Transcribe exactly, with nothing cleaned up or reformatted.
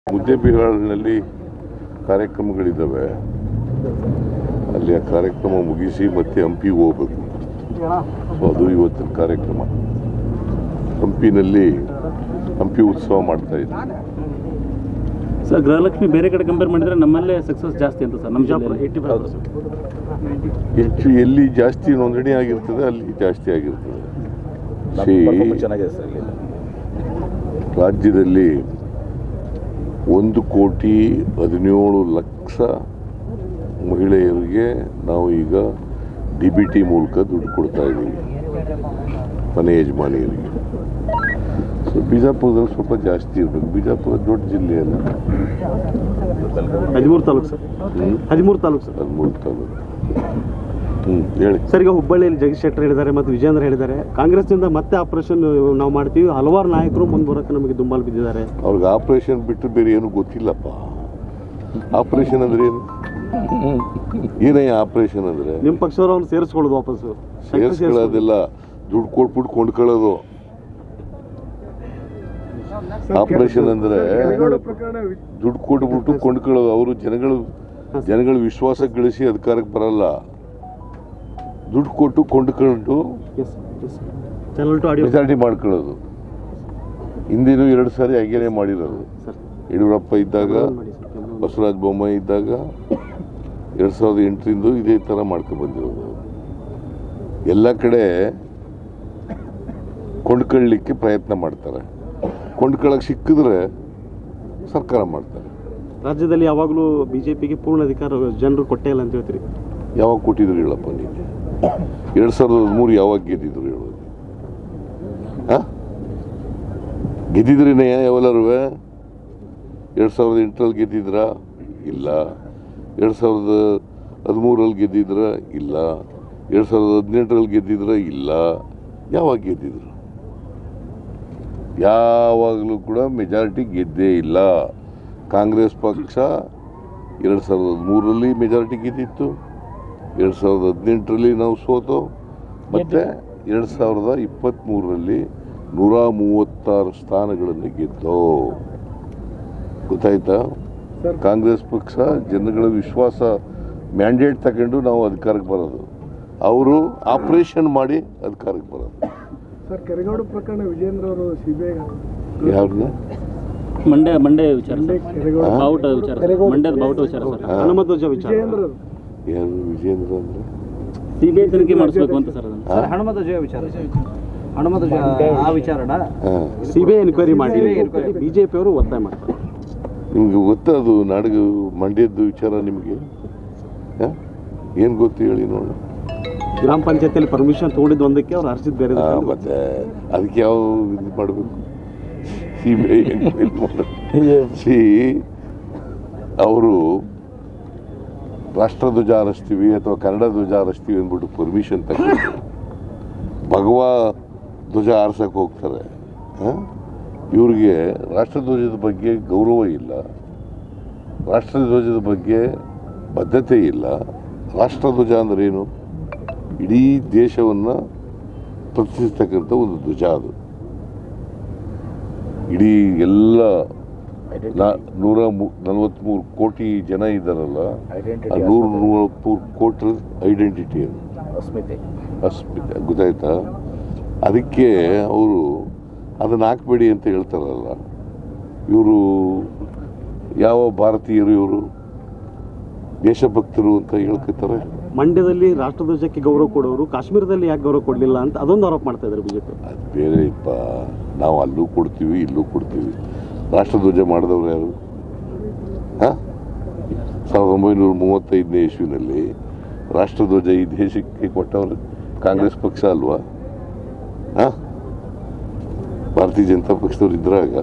ಮುದ್ದೇಬಿಹಾಳಿನಲ್ಲಿ ಕಾರ್ಯಕ್ರಮಗಳಿದ್ದಾವೆ. ಅಲ್ಲಿ ಆ ಕಾರ್ಯಕ್ರಮ ಮುಗಿಸಿ ಮತ್ತೆ ಹಂಪಿಗೆ ಹೋಗಬೇಕು. ಸೊ ಅದು ಇವತ್ತಿನ ಕಾರ್ಯಕ್ರಮ. ಹಂಪಿನಲ್ಲಿ ಹಂಪಿ ಉತ್ಸವ ಮಾಡ್ತಾ ಇದ್ದೀವಿ ಸರ್. ಗೃಹಲಕ್ಷ್ಮಿ ಬೇರೆ ಕಡೆ ಕಂಪೇರ್ ಮಾಡಿದ್ರೆ ನಮ್ಮಲ್ಲೇ ಸಕ್ಸಸ್ ಜಾಸ್ತಿ ಅಂತ ಸರ್. ನಮ್ಮ ಜಿಲ್ಲೆಯಲ್ಲಿ ಹೆಚ್ಚು ಎಲ್ಲಿ ಜಾಸ್ತಿ ನೋಂದಣಿ ಆಗಿರ್ತದೆ ಅಲ್ಲಿ ಜಾಸ್ತಿ ಆಗಿರ್ತದೆ. ರಾಜ್ಯದಲ್ಲಿ ಒಂದು ಕೋಟಿ ಹದಿನೇಳು ಲಕ್ಷ ಮಹಿಳೆಯರಿಗೆ ನಾವು ಈಗ ಡಿ ಬಿ ಟಿ ಮೂಲಕ ದುಡ್ಡು ಕೊಡ್ತಾ ಇದ್ದೀವಿ ಮನೆ ಯಜಮಾನಿಯರಿಗೆ. ಸೊ ಬಿಜಾಪುರದಲ್ಲಿ ಸ್ವಲ್ಪ ಜಾಸ್ತಿ ಇರಬೇಕು. ಬಿಜಾಪುರ ದೊಡ್ಡ ಜಿಲ್ಲೆ ಅಲ್ಲ, ಹದಿಮೂರು ತಾಲೂಕು ಸರ್. ಹದಿಮೂರು ತಾಲೂಕು ಸರ್. ಹದಿಮೂರು ತಾಲೂಕು. ಹ್ಞೂ ಹೇಳಿ ಸರ್. ಈಗ ಹುಬ್ಬಳ್ಳಿಯಲ್ಲಿ ಜಗದೀಶ್ ಶೆಟ್ಟರ್ ಹೇಳಿದ್ದಾರೆ ಮತ್ತು ವಿಜೇಂದ್ರ ಹೇಳಿದ್ದಾರೆ, ಕಾಂಗ್ರೆಸ್ನಿಂದ ಮತ್ತೆ ಆಪರೇಷನ್ ನಾವು ಮಾಡ್ತೀವಿ, ಹಲವಾರು ನಾಯಕರು ಮುಂದೆ ಬರೋಕ್ಕೆ ನಮಗೆ ದುಂಬಾಲು ಬಿದ್ದಿದ್ದಾರೆ. ಅವ್ರಿಗೆ ಆಪರೇಷನ್ ಬಿಟ್ಟು ಬೇರೆ ಏನು ಗೊತ್ತಿಲ್ಲಪ್ಪ. ಆಪರೇಷನ್ ಅಂದ್ರೆ ಏನು? ಏನಯ್ಯ ಆಪರೇಷನ್ ಅಂದ್ರೆ? ನಿಮ್ಮ ಪಕ್ಷದವ್ರನ್ನ ಸೇರಿಸ್ಕೊಳ್ಳೋದು, ವಾಪಸ್ಸು ಸೇರಿಸ್ಕೊಳ್ಳೋದಿಲ್ಲ, ದುಡ್ಡು ಕೊಟ್ಬಿಟ್ಟು ಕೊಂಡ್ಕೊಳ್ಳೋದು. ಆಪರೇಷನ್ ಅಂದ್ರೆ ದುಡ್ಡು ಕೊಟ್ಬಿಟ್ಟು ಕೊಂಡ್ಕೊಳ್ಳೋದು. ಅವರು ಜನಗಳು ಜನಗಳ ವಿಶ್ವಾಸ ಗಳಿಸಿ ಅಧಿಕಾರಕ್ಕೆ ಬರಲ್ಲ. ದುಡ್ಡು ಕೊಟ್ಟು ಕೊಂಡ್ಕೊಂಡು ಮೆಜಾರಿಟಿ ಮಾಡ್ಕೊಳ್ಳೋದು. ಹಿಂದಿನೂ ಎರಡು ಸಾರಿ ಹಾಗೇನೆ ಮಾಡಿರೋದು. ಯಡಿಯೂರಪ್ಪ ಇದ್ದಾಗ, ಬಸವರಾಜ ಬೊಮ್ಮಾಯಿ ಇದ್ದಾಗ ಎರಡು ಸಾವಿರದ ಎಂಟರಿಂದ ಇದೇ ಥರ ಮಾಡ್ಕೊಂಡು ಬಂದಿರೋದು. ಎಲ್ಲ ಕಡೆ ಕೊಂಡ್ಕೊಳ್ಳಿಕ್ಕೆ ಪ್ರಯತ್ನ ಮಾಡ್ತಾರೆ. ಕೊಂಡ್ಕೊಳ್ಳೋಕೆ ಸಿಕ್ಕಿದ್ರೆ ಸರ್ಕಾರ ಮಾಡ್ತಾರೆ. ರಾಜ್ಯದಲ್ಲಿ ಯಾವಾಗಲೂ ಬಿಜೆಪಿಗೆ ಪೂರ್ಣ ಅಧಿಕಾರ ಜನರು ಕೊಟ್ಟೇ ಇಲ್ಲ ಅಂತ ಹೇಳ್ತೀರಿ. ಯಾವಾಗ ಕೊಟ್ಟಿದ್ರು ಹೇಳಪ್ಪ ನೀನು? ಎರಡು ಸಾವಿರದ ಹದಿಮೂರು ಯಾವಾಗ ಗೆದ್ದಿದ್ರು ಹೇಳೋದು? ಹಾಂ ಗೆದ್ದಿದ್ರೇನೆ ಯಾವೆಲ್ಲರೂ? ಎರಡು ಸಾವಿರದ ಎಂಟರಲ್ಲಿ ಗೆದ್ದಿದ್ರ? ಇಲ್ಲ. ಎರಡು ಸಾವಿರದ ಹದಿಮೂರಲ್ಲಿ ಗೆದ್ದಿದ್ರ? ಇಲ್ಲ. ಎರಡು ಸಾವಿರದ ಹದಿನೆಂಟರಲ್ಲಿ ಗೆದ್ದಿದ್ರ? ಇಲ್ಲ. ಯಾವಾಗ ಗೆದ್ದಿದ್ರು? ಯಾವಾಗಲೂ ಕೂಡ ಮೆಜಾರಿಟಿ ಗೆದ್ದೇ ಇಲ್ಲ. ಕಾಂಗ್ರೆಸ್ ಪಕ್ಷ ಎರಡು ಸಾವಿರದ ಹದಿಮೂರರಲ್ಲಿ ಮೆಜಾರಿಟಿ ಗೆದ್ದಿತ್ತು, ಎರಡು ಸಾವಿರದ ಹದಿನೆಂಟರಲ್ಲಿ ನಾವು ಸೋತು, ಮತ್ತು ಎರಡು ಸಾವಿರದ ಇಪ್ಪತ್ತ್ಮೂರರಲ್ಲಿ ನೂರ ಮೂವತ್ತಾರು ಸ್ಥಾನಗಳನ್ನು ಗೆದ್ದೋ. ಗೊತ್ತಾಯ್ತಾ? ಕಾಂಗ್ರೆಸ್ ಪಕ್ಷ ಜನಗಳ ವಿಶ್ವಾಸ ಮ್ಯಾಂಡೇಟ್ ತಗೊಂಡು ನಾವು ಅಧಿಕಾರಕ್ಕೆ ಬರೋದು. ಅವರು ಆಪರೇಷನ್ ಮಾಡಿ ಅಧಿಕಾರಕ್ಕೆ ಬರೋದು. ಸರ್, ಕೆರೆಗೋಡು ಪ್ರಕರಣ ವಿಜೇಂದ್ರ ಅವರು ಸಿಬಿಐ ಯಾರನ್ನ ಮಂಡ್ಯ ಮಂಡ್ಯ ವಿಚಾರ ಬಾವುಟ ವಿಚಾರ ಮಂಡ್ಯದ ಬಾವುಟ ವಿಚಾರ ಸರ್. ಹನುಮಧ್ವಜ ವಿಚಾರ. ಯಾರು ವಿಜೇಂದ್ರ ಅಂದ್ರೆ? ಸಿಬಿಐ ತನಿಖೆ ಮಾಡಿಸ್ಬೇಕು ಅಂತ ಸರ್. ಹನುಮಧ್ವಜ ವಿಚಾರ, ಹನುಮಧ್ವಜ ಆ ವಿಚಾರನ ಸಿಬಿಐ ಎನ್ಕ್ವೈರಿ ಮಾಡಿ ಬಿಜೆಪಿ ಅವರು ಒತ್ತಾಯ ಮಾಡ್ತಾರೆ. ನಿಮ್ಗೆ ಗೊತ್ತಾ ಅದು ನಾಡಿಗೆ ಮಂಡ್ಯದ್ದು ವಿಚಾರ? ನಿಮಗೆ ಏನು ಗೊತ್ತು ಹೇಳಿ ನೋಡೋಣ. ಗ್ರಾಮ ಪಂಚಾಯತಿಯಲ್ಲಿ ಪರ್ಮಿಷನ್ ತೊಗೊಂಡಿದ್ದು ಒಂದಕ್ಕೆ ಅವ್ರು ಅರ್ಜಿದ್ ಬೇರೆ. ಮತ್ತೆ ಅದಕ್ಕೆ ಯಾವ ಇದು ಮಾಡಬೇಕು? ಸಿ ಬಿ ಐ ಸಿ ಅವರು ರಾಷ್ಟ್ರಧ್ವಜ ಹಾರಿಸ್ತೀವಿ ಅಥವಾ ಕನ್ನಡ ಧ್ವಜ ಹಾರಿಸ್ತೀವಿ ಅಂದ್ಬಿಟ್ಟು ಪರ್ಮಿಷನ್ ತಗೊಂಡು ಭಗವಾ ಧ್ವಜ ಹಾರ್ಸಕ್ಕೆ ಹೋಗ್ತಾರೆ. ಇವ್ರಿಗೆ ರಾಷ್ಟ್ರಧ್ವಜದ ಬಗ್ಗೆ ಗೌರವ ಇಲ್ಲ, ರಾಷ್ಟ್ರಧ್ವಜದ ಬಗ್ಗೆ ಬದ್ಧತೆ ಇಲ್ಲ. ರಾಷ್ಟ್ರಧ್ವಜ ಅಂದ್ರೇನು? ಇಡೀ ದೇಶವನ್ನು ಪ್ರತಿನಿಧಿಸ್ತಕ್ಕಂಥ ಒಂದು ಧ್ವಜ. ಅದು ಇಡೀ ಎಲ್ಲ ನೂರ ನಲವತ್ತ್ಮೂರು ಕೋಟಿ ಜನ ಇದ್ದಾರಲ್ಲ, ಆ ನೂರ ನಲವತ್ತ್ಮೂರು ಕೋಟಿ ಐಡೆಂಟಿಟಿ, ಅದು ಅಸ್ಮಿತೆ. ಅಸ್ಮಿತೆ ಗೊತ್ತಾಯ್ತಾ? ಅದಕ್ಕೆ ಅವರು ಅದನ್ನು ಹಾಕಬೇಡಿ ಅಂತ ಹೇಳ್ತಾರಲ್ಲ. ಇವರು ಯಾವ ಭಾರತೀಯರು? ಇವರು ದೇಶಭಕ್ತರು ಅಂತ ಹೇಳ್ಕೊತಾರೆ. ಮಂಡ್ಯದಲ್ಲಿ ರಾಷ್ಟ್ರಧ್ವಜಕ್ಕೆ ಗೌರವ ಕೊಡೋರು ಕಾಶ್ಮೀರದಲ್ಲಿ ಯಾಕೆ ಗೌರವ ಕೊಡಲಿಲ್ಲ ಅಂತ ಅದೊಂದು ಆರೋಪ ಮಾಡ್ತಾ ಇದ್ದಾರೆ ಬಿಜೆಪಿ. ಅದು ಬೇರೆ ಇಪ್ಪ. ನಾವು ಅಲ್ಲೂ ಕೊಡ್ತೀವಿ, ಇಲ್ಲೂ ಕೊಡ್ತೀವಿ. ರಾಷ್ಟ್ರಧ್ವಜ ಮಾಡಿದವ್ರು ಯಾರು? ಹಾಂ ಸಾವಿರದ ಒಂಬೈನೂರ ಮೂವತ್ತೈದನೇ ಇಸ್ವಿನಲ್ಲಿ ರಾಷ್ಟ್ರಧ್ವಜ ಈ ದೇಶಕ್ಕೆ ಕೊಟ್ಟವರು ಕಾಂಗ್ರೆಸ್ ಪಕ್ಷ ಅಲ್ವಾ? ಹಾಂ ಭಾರತೀಯ ಜನತಾ ಪಕ್ಷದವ್ರು ಇದ್ರಾಗ